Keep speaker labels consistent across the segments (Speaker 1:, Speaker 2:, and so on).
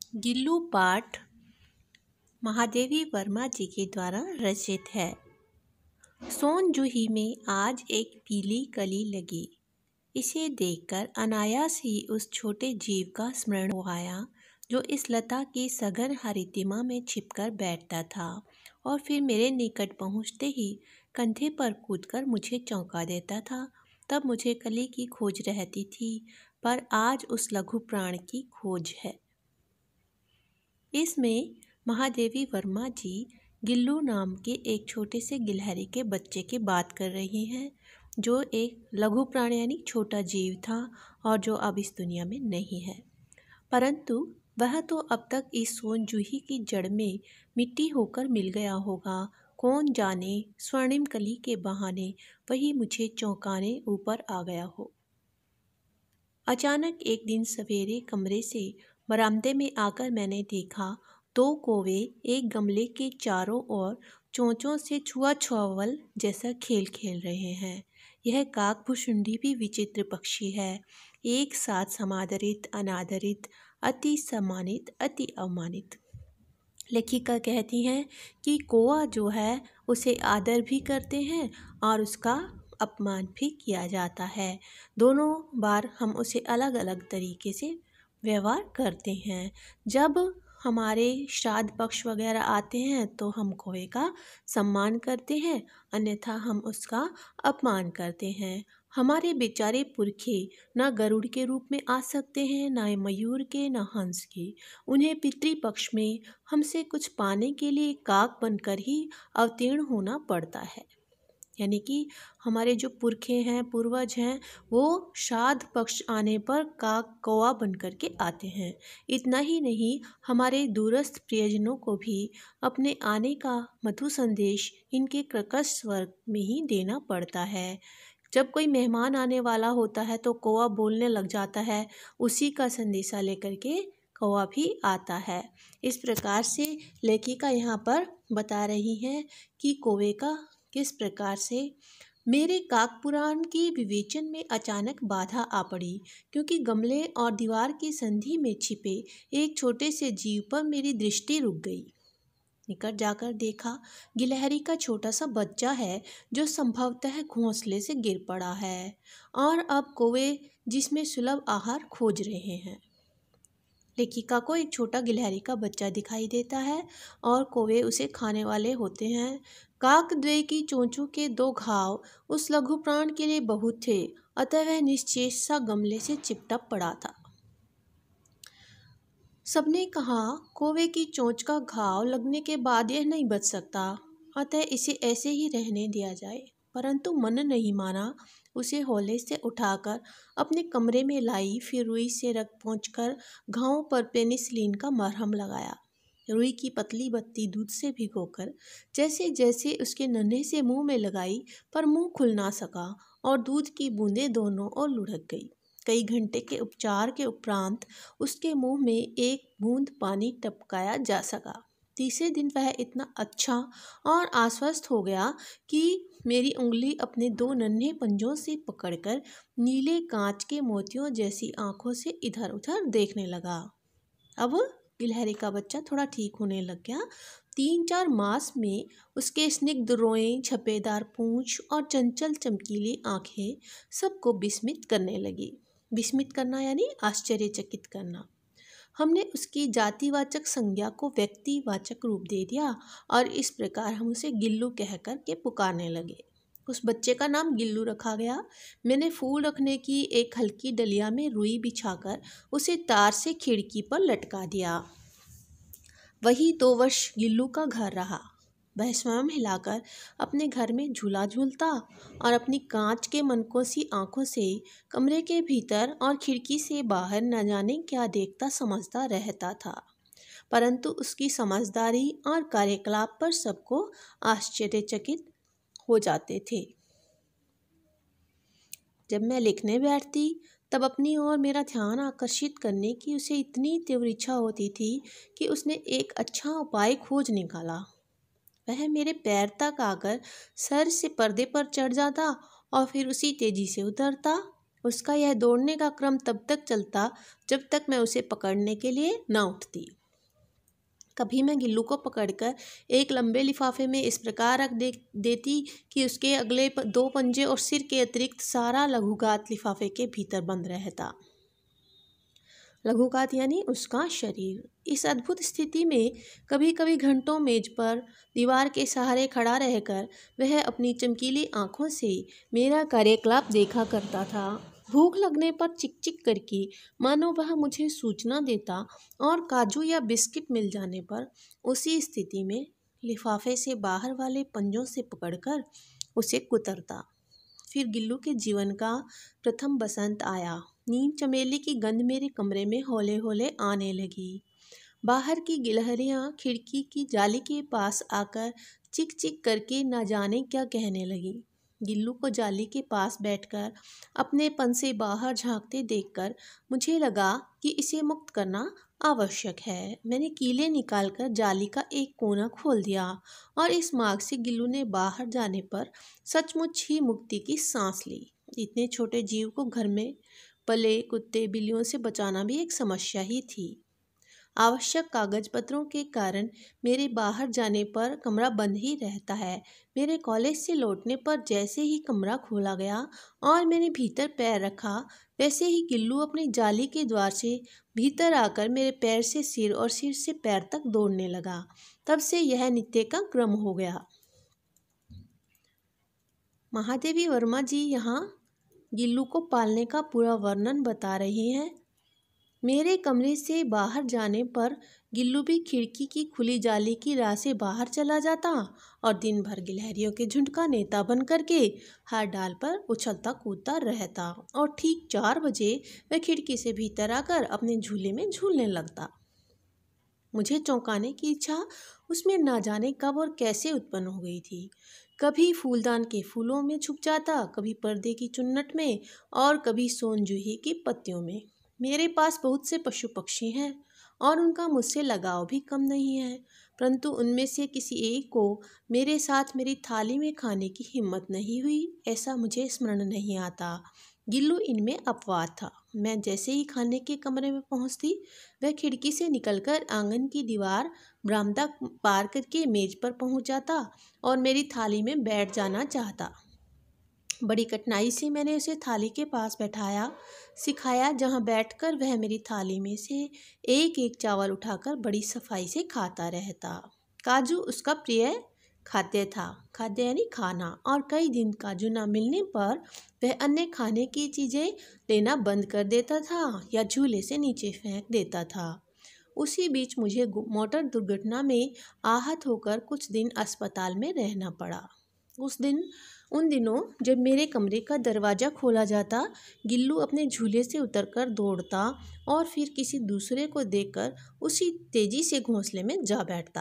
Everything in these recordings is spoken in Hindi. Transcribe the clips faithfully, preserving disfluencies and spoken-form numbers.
Speaker 1: गिल्लू पाठ महादेवी वर्मा जी के द्वारा रचित है। सोन जूही में आज एक पीली कली लगी। इसे देखकर अनायास ही उस छोटे जीव का स्मरण हो आया जो इस लता की सघन हरितिमा में छिपकर बैठता था और फिर मेरे निकट पहुंचते ही कंधे पर कूदकर मुझे चौंका देता था। तब मुझे कली की खोज रहती थी, पर आज उस लघु प्राण की खोज है। इसमें महादेवी वर्मा जी गिल्लू नाम के एक छोटे से गिलहरी के बच्चे की बात कर रही हैं, जो एक लघु प्राण यानी छोटा जीव था और जो अब इस दुनिया में नहीं है। परंतु वह तो अब तक इस सोन जूही की जड़ में मिट्टी होकर मिल गया होगा। कौन जाने स्वर्णिम कली के बहाने वही मुझे चौंकाने ऊपर आ गया हो। अचानक एक दिन सवेरे कमरे से बरामदे में आकर मैंने देखा दो कौवे एक गमले के चारों ओर चोंचों से छुआ छुआवल जैसा खेल खेल रहे हैं। यह काकभुशुंडी भी विचित्र पक्षी है, एक साथ समादरित, अनादरित, अति सम्मानित, अति अवमानित। लेखिका कहती हैं कि कौवा जो है उसे आदर भी करते हैं और उसका अपमान भी किया जाता है। दोनों बार हम उसे अलग अलग तरीके से व्यवहार करते हैं। जब हमारे श्राद्ध पक्ष वगैरह आते हैं तो हम कौवे का सम्मान करते हैं, अन्यथा हम उसका अपमान करते हैं। हमारे बेचारे पुरखे न गरुड़ के रूप में आ सकते हैं, न मयूर के, न हंस के। उन्हें पितृपक्ष में हमसे कुछ पाने के लिए काक बनकर ही अवतीर्ण होना पड़ता है। यानी कि हमारे जो पुरखे हैं, पूर्वज हैं, वो श्राद्ध पक्ष आने पर काक कौवा बन कर के आते हैं। इतना ही नहीं, हमारे दूरस्थ प्रियजनों को भी अपने आने का मधु संदेश इनके कर्कश स्वर में ही देना पड़ता है। जब कोई मेहमान आने वाला होता है तो कौवा बोलने लग जाता है, उसी का संदेशा लेकर के कौवा भी आता है। इस प्रकार से लेखिका यहाँ पर बता रही हैं कि कौवे का किस प्रकार से मेरे काकपुराण की विवेचन में अचानक बाधा आ पड़ी, क्योंकि गमले और दीवार की संधि में छिपे एक छोटे से जीव पर मेरी दृष्टि रुक गई। निकट जाकर देखा, गिलहरी का छोटा सा बच्चा है जो संभवतः घोंसले से गिर पड़ा है और अब कौवे जिसमें सुलभ आहार खोज रहे हैं। लेखिका को एक छोटा गिलहरी का बच्चा दिखाई देता है और कौवे उसे खाने वाले होते हैं। काकद्वय की चोंचों के दो घाव उस लघु प्राण के लिए बहुत थे, अतः वह निश्चेष सा गमले से चिपटा पड़ा था। सबने कहा कौवे की चोंच का घाव लगने के बाद यह नहीं बच सकता, अतः इसे ऐसे ही रहने दिया जाए। परंतु मन नहीं माना, उसे हौले से उठाकर अपने कमरे में लाई। फिर रुई से रख पहुँचकर घावों पर पेनिसिलिन का मरहम लगाया। रुई की पतली बत्ती दूध से भिगोकर जैसे जैसे उसके नन्हे से मुंह में लगाई, पर मुंह खुल ना सका और दूध की बूंदें दोनों ओर लुढ़क गई। कई घंटे के उपचार के उपरांत उसके मुंह में एक बूंद पानी टपकाया जा सका। तीसरे दिन वह इतना अच्छा और आश्वस्त हो गया कि मेरी उंगली अपने दो नन्हे पंजों से पकड़कर नीले कांच के मोतियों जैसी आंखों से इधर उधर देखने लगा। अब गिलहरी का बच्चा थोड़ा ठीक होने लग गया। तीन चार मास में उसके स्निग्ध रोएं, छपेदार पूंछ और चंचल चमकीली आंखें सबको विस्मित करने लगी। विस्मित करना यानी आश्चर्यचकित करना। हमने उसकी जातिवाचक संज्ञा को व्यक्तिवाचक रूप दे दिया और इस प्रकार हम उसे गिल्लू कहकर के पुकारने लगे। उस बच्चे का नाम गिल्लू रखा गया। मैंने फूल रखने की एक हल्की डलिया में रुई बिछाकर उसे तार से खिड़की पर लटका दिया। वही दो वर्ष गिल्लू का घर रहा। वह स्वयं हिलाकर अपने घर में झूला झूलता और अपनी कांच के मनकोसी आंखों से कमरे के भीतर और खिड़की से बाहर न जाने क्या देखता समझता रहता था। परंतु उसकी समझदारी और कार्यकलाप पर सबको आश्चर्यचकित हो जाते थे। जब मैं लिखने बैठती तब अपनी ओर मेरा ध्यान आकर्षित करने की उसे इतनी तीव्र इच्छा होती थी कि उसने एक अच्छा उपाय खोज निकाला। वह मेरे पैर तक आकर सर से पर्दे पर चढ़ जाता और फिर उसी तेजी से उतरता। उसका यह दौड़ने का क्रम तब तक चलता जब तक मैं उसे पकड़ने के लिए न उठती। कभी मैं गिल्लू को पकड़कर एक लंबे लिफाफे में इस प्रकार रख दे देती कि उसके अगले दो पंजे और सिर के अतिरिक्त सारा लघुगात लिफाफे के भीतर बंद रहता। लघुगात यानी उसका शरीर। इस अद्भुत स्थिति में कभी कभी घंटों मेज पर दीवार के सहारे खड़ा रहकर वह अपनी चमकीली आंखों से मेरा कार्यकलाप देखा करता था। भूख लगने पर चिक चिक करके मानो वह मुझे सूचना देता और काजू या बिस्किट मिल जाने पर उसी स्थिति में लिफाफे से बाहर वाले पंजों से पकड़कर उसे कुतरता। फिर गिल्लू के जीवन का प्रथम बसंत आया। नीम चमेली की गंध मेरे कमरे में हौले हौले आने लगी। बाहर की गिलहरियाँ खिड़की की जाली के पास आकर चिक चिक करके न जाने क्या कहने लगी। गिल्लू को जाली के पास बैठकर अपने पन से बाहर झांकते देखकर मुझे लगा कि इसे मुक्त करना आवश्यक है। मैंने कीले निकालकर जाली का एक कोना खोल दिया और इस मार्ग से गिल्लू ने बाहर जाने पर सचमुच ही मुक्ति की सांस ली। इतने छोटे जीव को घर में पले कुत्ते बिल्लियों से बचाना भी एक समस्या ही थी। आवश्यक कागज पत्रों के कारण मेरे बाहर जाने पर कमरा बंद ही रहता है। मेरे कॉलेज से लौटने पर जैसे ही कमरा खोला गया और मैंने भीतर पैर रखा, वैसे ही गिल्लू अपनी जाली के द्वार से भीतर आकर मेरे पैर से सिर और सिर से पैर तक दौड़ने लगा। तब से यह नित्य का क्रम हो गया। महादेवी वर्मा जी यहाँ गिल्लू को पालने का पूरा वर्णन बता रही हैं। मेरे कमरे से बाहर जाने पर गिल्लू भी खिड़की की खुली जाली की राह से बाहर चला जाता और दिन भर गिलहरियों के झुंड का नेता बन करके हर डाल पर उछलता कूदता रहता और ठीक चार बजे वह खिड़की से भीतर आकर अपने झूले में झूलने लगता। मुझे चौंकाने की इच्छा उसमें ना जाने कब और कैसे उत्पन्न हो गई थी। कभी फूलदान के फूलों में छुप जाता, कभी पर्दे की चुन्नट में और कभी सोन जूही की पत्तियों में। मेरे पास बहुत से पशु पक्षी हैं और उनका मुझसे लगाव भी कम नहीं है, परंतु उनमें से किसी एक को मेरे साथ मेरी थाली में खाने की हिम्मत नहीं हुई, ऐसा मुझे स्मरण नहीं आता। गिल्लू इनमें अपवाद था। मैं जैसे ही खाने के कमरे में पहुंचती, वह खिड़की से निकलकर आंगन की दीवार बरामदा पार करके मेज पर पहुंच जाता और मेरी थाली में बैठ जाना चाहता। बड़ी कठिनाई से मैंने उसे थाली के पास बैठाया, सिखाया, जहां बैठकर वह मेरी थाली में से एक एक चावल उठाकर बड़ी सफाई से खाता रहता। काजू उसका प्रिय खाद्य था। खाद्य यानी खाना। और कई दिन काजू ना मिलने पर वह अन्य खाने की चीज़ें लेना बंद कर देता था या झूले से नीचे फेंक देता था। उसी बीच मुझे मोटर दुर्घटना में आहत होकर कुछ दिन अस्पताल में रहना पड़ा। उस दिन उन दिनों जब मेरे कमरे का दरवाज़ा खोला जाता, गिल्लू अपने झूले से उतरकर दौड़ता और फिर किसी दूसरे को देखकर उसी तेज़ी से घोंसले में जा बैठता।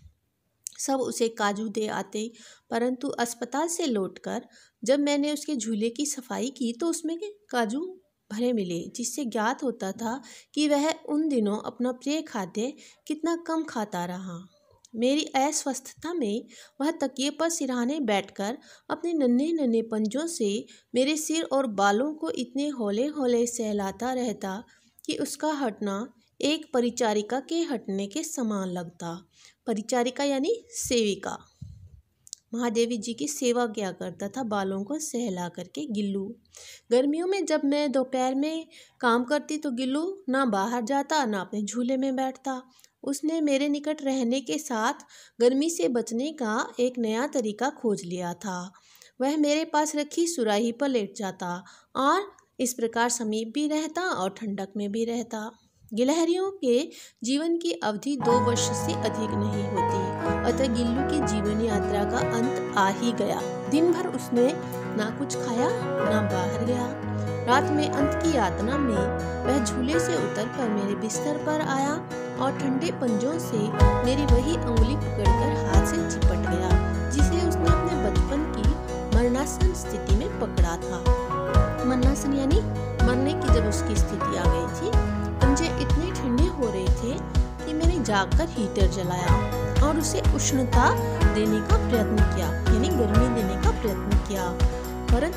Speaker 1: सब उसे काजू दे आते, परंतु अस्पताल से लौटकर जब मैंने उसके झूले की सफाई की तो उसमें काजू भरे मिले, जिससे ज्ञात होता था कि वह उन दिनों अपना प्रिय खाद्य कितना कम खाता रहा। मेरी अस्वस्थता में वह तकिए पर सिरहाने बैठकर अपने नन्हे नन्हे पंजों से मेरे सिर और बालों को इतने हौले हौले सहलाता रहता कि उसका हटना एक परिचारिका के हटने के समान लगता। परिचारिका यानी सेविका। महादेवी जी की सेवा किया करता था बालों को सहला करके गिल्लू। गर्मियों में जब मैं दोपहर में काम करती तो गिल्लू ना बाहर जाता ना अपने झूले में बैठता। उसने मेरे निकट रहने के साथ गर्मी से बचने का एक नया तरीका खोज लिया था। वह मेरे पास रखी सुराही पर लेट जाता और इस प्रकार समीप भी रहता और ठंडक में भी रहता। गिलहरियों के जीवन की अवधि दो वर्ष से अधिक नहीं होती, अतः गिल्लू की जीवन यात्रा का अंत आ ही गया। दिन भर उसने ना कुछ खाया ना बाहर गया। रात में अंत की यातना में वह झूले से उतरकर मेरे बिस्तर पर आया और ठंडे पंजों से मेरी वही अंगुली पकड़कर हाथ से चिपट गया जिसे उसने अपने बचपन की मरणासन स्थिति में पकड़ा था। मरणासन यानी मरने की जब उसकी स्थिति आ गई थी। पंजे इतने ठंडे हो रहे थे कि मैंने जाकर हीटर जलाया और उसे उष्णता देने का प्रयत्न किया, यानी गर्मी देने का प्रयत्न किया, परंतु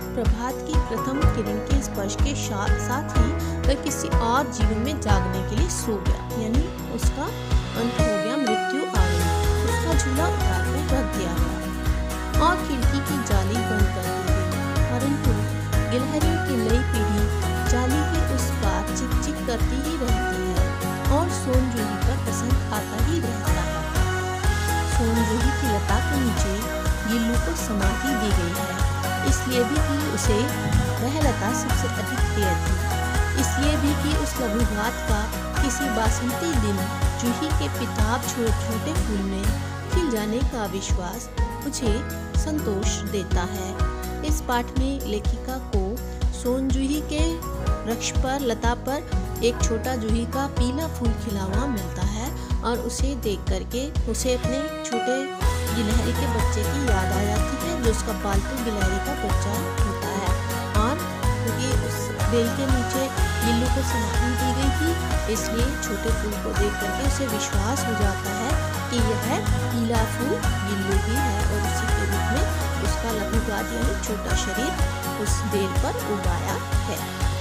Speaker 1: प्रभात की प्रथम किरण के स्पर्श के साथ ही वह किसी और जीवन में जागने के लिए सो गया, यानी उसका अंत हो गया, मृत्यु आ गई। उसका झूला उतार कर रख दिया गया और खिड़की की जाली बंद कर दी गई। परंतु गिलहरी की नई पीढ़ी जाली के उस पार चिक चिक करती ही रहती है और सोन जूही पर पसंद आता ही रहता है। सोन जूही की लता के नीचे गिल्लू को समाधि दी गई है, इसलिए भी कि उसे वह लता सबसे अधिक प्रिय थी, इसलिए भी कि उस लघुघात का किसी बासंती दिन जूही के पिताब छोटे छोटे फूल में खिल जाने का विश्वास मुझे संतोष देता है। इस पाठ में लेखिका को सोन जूही के वृक्ष पर, लता पर एक छोटा जूही का पीला फूल खिला हुआ मिलता है और उसे देख करके उसे अपने छोटे गिलहरी के बच्चे की याद आ जाती है, जो उसका पालतू गिलहरी का बच्चा होता है। और क्योंकि उस बेल के नीचे गिल्लू को समाधि दी गई थी, इसलिए छोटे फूल को देख करके उसे विश्वास हो जाता है कि यह पीला फूल गिल्लू ही है और उसी के रूप में उसका लघुघात यानी छोटा शरीर उस बेल पर उगाया है।